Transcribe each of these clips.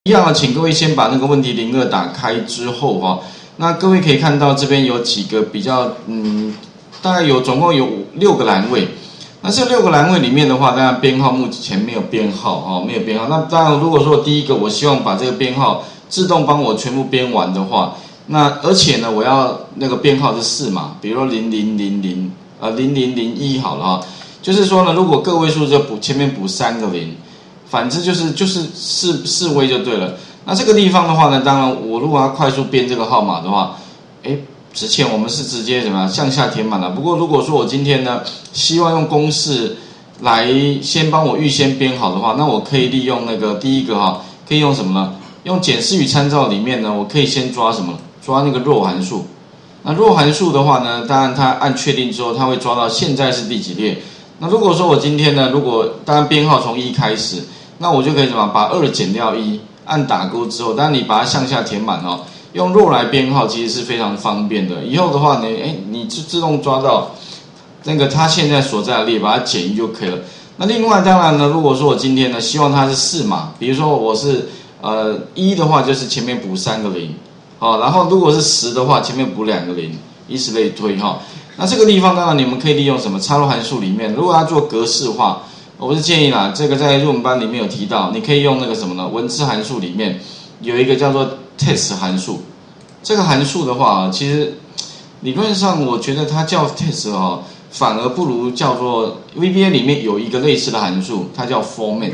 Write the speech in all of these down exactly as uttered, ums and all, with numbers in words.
一样，请各位先把那个问题零二打开之后哈，那各位可以看到这边有几个比较嗯，大概有总共有六个栏位。那这六个栏位里面的话，当然编号目前没有编号哈，没有编号。那当然，如果说第一个我希望把这个编号自动帮我全部编完的话，那而且呢，我要那个编号是四码，比如说零零零零呃零零零一好了哈，就是说呢，如果个位数就补前面补三个零。反之就是就是四四位就对了。那这个地方的话呢，当然我如果要快速编这个号码的话，哎，之前我们是直接怎么样向下填满了。不过如果说我今天呢，希望用公式来先帮我预先编好的话，那我可以利用那个第一个哈，可以用什么呢？用检视与参照里面呢，我可以先抓什么？抓那个row函数。那row函数的话呢，当然它按确定之后，它会抓到现在是第几列。那如果说我今天呢，如果当然编号从一开始。那我就可以怎么把二减掉一，按打勾之后，当然你把它向下填满哦，用row来编号其实是非常方便的。以后的话呢，哎，你就自动抓到那个它现在所在的列，把它减一就可以了。那另外当然呢，如果说我今天呢希望它是四码，比如说我是呃一的话，就是前面补三个零，好，然后如果是十的话，前面补两个零，以此类推哈。那这个地方当然你们可以利用什么插入函数里面，如果要做格式化。我是建议啦，这个在入门班里面有提到，你可以用那个什么呢？文字函数里面有一个叫做 test 函数。这个函数的话，其实理论上我觉得它叫 test 哈，反而不如叫做 V B A 里面有一个类似的函数，它叫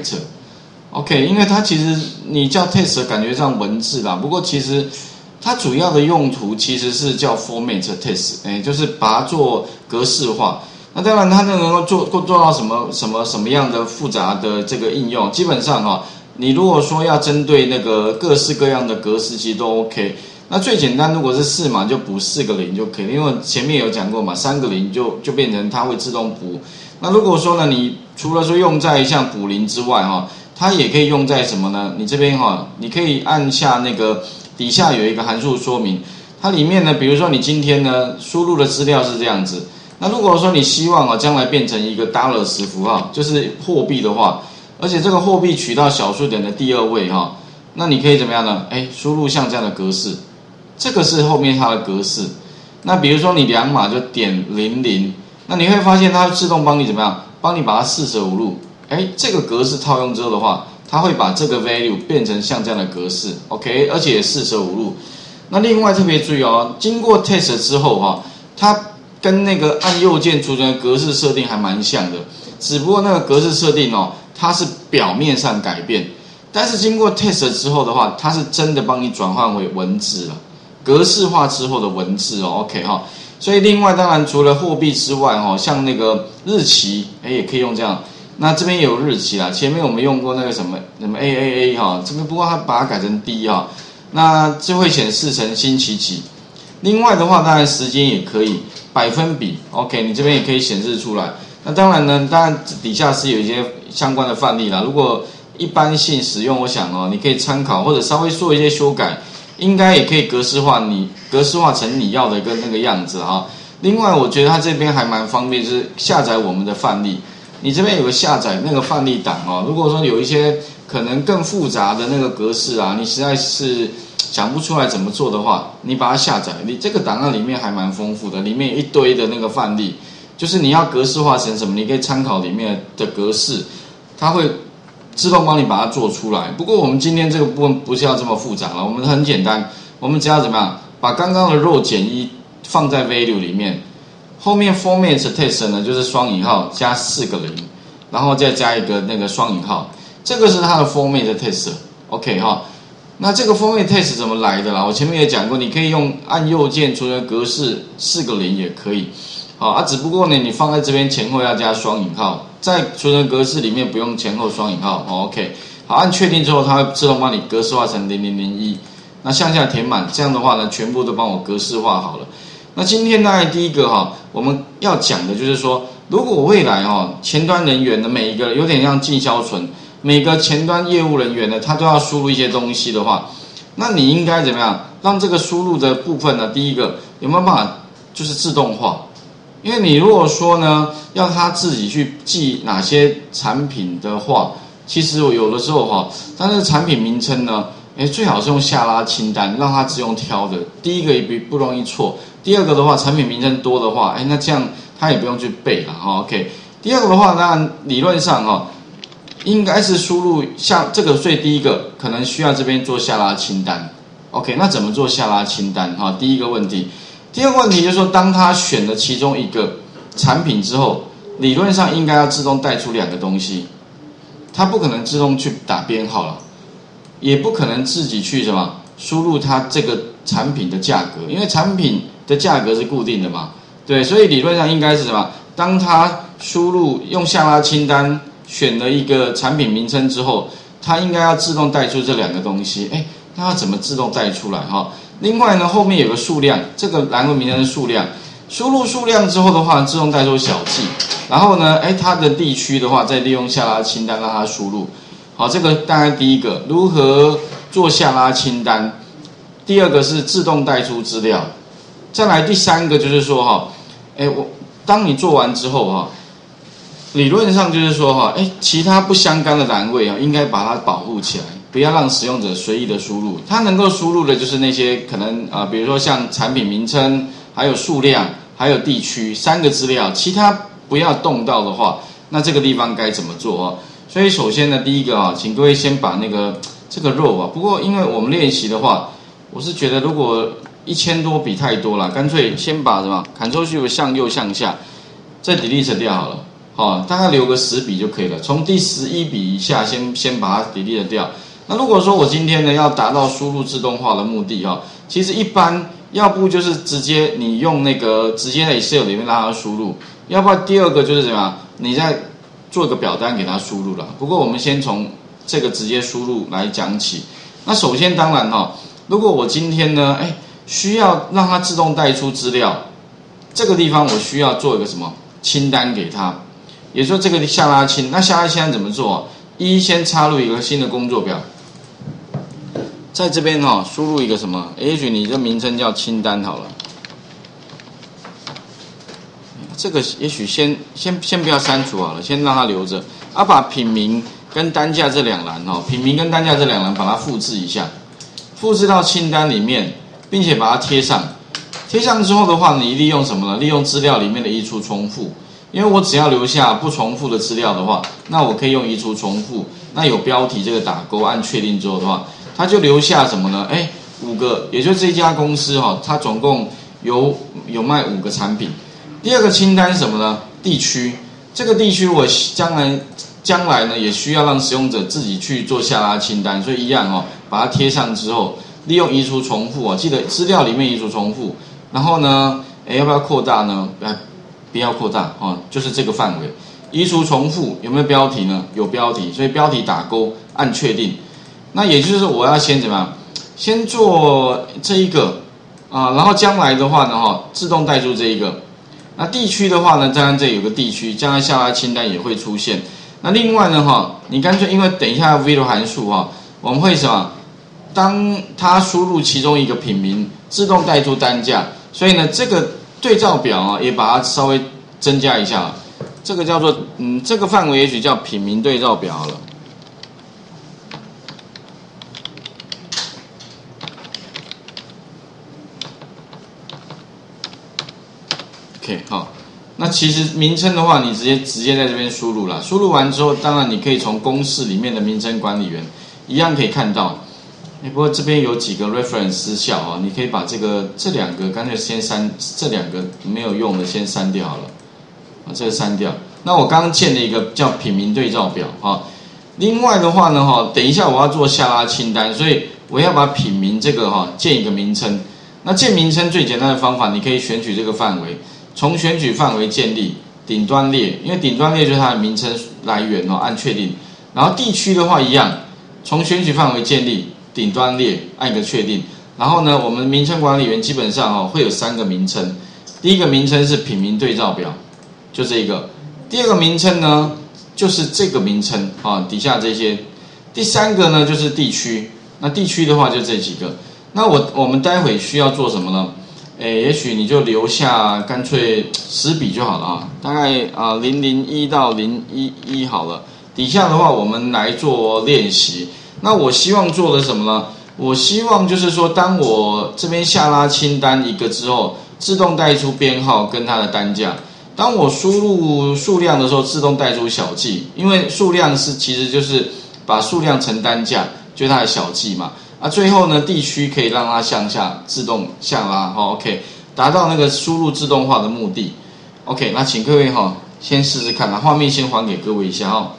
format。OK， 因为它其实你叫 test 感觉像文字啦，不过其实它主要的用途其实是叫 format test， 哎，就是把它做格式化。那当然，它能够做做到什么什么什么样的复杂的这个应用？基本上哈、哦，你如果说要针对那个各式各样的格式，其实都 OK。那最简单，如果是四码，就补四个零就可以，因为前面有讲过嘛，三个零就就变成它会自动补。那如果说呢，你除了说用在像补零之外哈，它也可以用在什么呢？你这边哈，你可以按下那个底下有一个函数说明，它里面呢，比如说你今天呢输入的资料是这样子。那如果说你希望啊将来变成一个 dollar 十符号，就是货币的话，而且这个货币取到小数点的第二位哈，那你可以怎么样呢？哎，输入像这样的格式，这个是后面它的格式。那比如说你两码就点零零，那你会发现它自动帮你怎么样？帮你把它四舍五入，哎，这个格式套用之后的话，它会把这个 value 变成像这样的格式 ，OK， 而且也四舍五入。那另外特别注意哦，经过 test 之后哈，它跟那个按右键储存的格式设定还蛮像的，只不过那个格式设定哦，它是表面上改变，但是经过 test 之后的话，它是真的帮你转换为文字了，格式化之后的文字哦 ，OK 哈。所以另外当然除了货币之外哈，像那个日期，哎也可以用这样。那这边也有日期啦，前面我们用过那个什么什么 A A A 哈，这边不过它把它改成 D 哈，那就会显示成星期几。另外的话，当然时间也可以。百分比 ，OK， 你这边也可以显示出来。那当然呢，当然底下是有一些相关的范例啦。如果一般性使用，我想哦，你可以参考或者稍微做一些修改，应该也可以格式化你格式化成你要的一个那个样子哈。另外，我觉得它这边还蛮方便，就是下载我们的范例。你这边有个下载那个范例档哦。如果说有一些可能更复杂的那个格式啊，你实在是想不出来怎么做的话，你把它下载，你这个档案里面还蛮丰富的，里面有一堆的那个范例，就是你要格式化成什么，你可以参考里面的格式，它会自动帮你把它做出来。不过我们今天这个部分不是要这么复杂了，我们很简单，我们只要怎么样，把刚刚的 row 减一放在 value 里面，后面 format test 呢就是双引号加四个零，然后再加一个那个双引号，这个是它的 format test，OK 哈。那这个 format test 怎么来的啦？我前面也讲过，你可以用按右键储存格式四个零也可以，好啊，只不过呢，你放在这边前后要加双引号，在储存格式里面不用前后双引号、哦、，OK， 好，按确定之后，它会自动帮你格式化成零零零一，那向下填满，这样的话呢，全部都帮我格式化好了。那今天大概第一个哈，我们要讲的就是说，如果未来哈，前端人员的每一个有点像进销存。每个前端业务人员呢，他都要输入一些东西的话，那你应该怎么样让这个输入的部分呢？第一个有没有办法就是自动化？因为你如果说呢，要他自己去记哪些产品的话，其实我有的时候哈，它那个产品名称呢， 哎，最好是用下拉清单，让它自用挑的。第一个也不不容易错，第二个的话，产品名称多的话，哎，那这样它也不用去背了哈。OK， 第二个的话，当然理论上哈，应该是输入像这个，所以第一个可能需要这边做下拉清单。OK， 那怎么做下拉清单？哈，第一个问题，第二个问题就是说，当他选了其中一个产品之后，理论上应该要自动带出两个东西，它不可能自动去打编号了。也不可能自己去什么输入它这个产品的价格，因为产品的价格是固定的嘛，对，所以理论上应该是什么？当他输入用下拉清单选了一个产品名称之后，它应该要自动带出这两个东西。哎，那要怎么自动带出来哈？另外呢，后面有个数量，这个栏位名称的数量，输入数量之后的话，自动带出小记，然后呢，哎，它的地区的话，再利用下拉清单让它输入。好，这个大概第一个如何做下拉清单，第二个是自动带出资料，再来第三个就是说哈，哎，我当你做完之后哈，理论上就是说哈，哎，其他不相干的栏位啊，应该把它保护起来，不要让使用者随意的输入。它能够输入的就是那些可能啊、呃，比如说像产品名称，还有数量，还有地区三个资料，其他不要动到的话，那这个地方该怎么做啊？所以首先呢，第一个啊，请各位先把那个这个 row 啊，不过因为我们练习的话，我是觉得如果一千多笔太多了，干脆先把什么 Ctrl Shift 向右向下，再 delete 掉好了，好，大概留个十笔就可以了。从第十一笔以下先先把它 delete 掉。那如果说我今天呢要达到输入自动化的目的哈，其实一般要不就是直接你用那个直接在 Excel 里面让它输入，要不然第二个就是怎么样，你在做一个表单给它输入了。不过我们先从这个直接输入来讲起。那首先当然哈，如果我今天呢，哎，需要让它自动带出资料，这个地方我需要做一个什么清单给它，也就是说这个下拉清，那下拉清单怎么做？一先插入一个新的工作表，在这边哈输入一个什么？也许你的名称叫清单好了。这个也许先先先不要删除好了，先让它留着。啊，把品名跟单价这两栏哦，品名跟单价这两栏把它复制一下，复制到清单里面，并且把它贴上。贴上之后的话，你利用什么呢？利用资料里面的移除重复。因为我只要留下不重复的资料的话，那我可以用移除重复。那有标题这个打勾，按确定之后的话，它就留下什么呢？哎，五个，也就是这家公司哈、哦，它总共有有卖五个产品。第二个清单是什么呢？地区，这个地区我将来将来呢也需要让使用者自己去做下拉清单，所以一样哦，把它贴上之后，利用移除重复啊，记得资料里面移除重复，然后呢，哎要不要扩大呢？哎，不要扩大哦，就是这个范围。移除重复有没有标题呢？有标题，所以标题打勾，按确定。那也就是我要先怎么样？先做这一个啊，然后将来的话呢哈，自动带出这一个。那地区的话呢，当然这有个地区，将来下拉清单也会出现。那另外呢，哈，你干脆因为等一下 V 的函数哈，我们会什么？当它输入其中一个品名，自动带出单价，所以呢，这个对照表啊，也把它稍微增加一下。这个叫做嗯，这个范围也许叫品名对照表好了。OK， 好，那其实名称的话，你直接直接在这边输入了。输入完之后，当然你可以从公式里面的名称管理员一样可以看到。不过这边有几个 reference 失效啊，你可以把这个这两个干脆先删，这两个没有用的先删掉好了。啊，这个删掉。那我刚刚建了一个叫品名对照表啊。另外的话呢，哈，等一下我要做下拉清单，所以我要把品名这个哈建一个名称。那建名称最简单的方法，你可以选取这个范围。从选取范围建立顶端列，因为顶端列就是它的名称来源哦，按确定。然后地区的话一样，从选取范围建立顶端列，按一个确定。然后呢，我们名称管理员基本上哦会有三个名称，第一个名称是品名对照表，就这一个。第二个名称呢就是这个名称啊，底下这些。第三个呢就是地区，那地区的话就这几个。那我我们待会需要做什么呢？诶，也许你就留下干脆十笔就好了啊，大概啊零零一到零一一好了。底下的话我们来做练习。那我希望做的什么呢？ 我希望就是说，当我这边下拉清单一个之后，自动带出编号跟它的单价。当我输入数量的时候，自动带出小计，因为数量是其实就是把数量乘单价，就是它的小计嘛。啊，最后呢，地区可以让它向下自动下拉，好 ，OK， 达到那个输入自动化的目的。OK， 那请各位哈，先试试看，把画面先还给各位一下哈。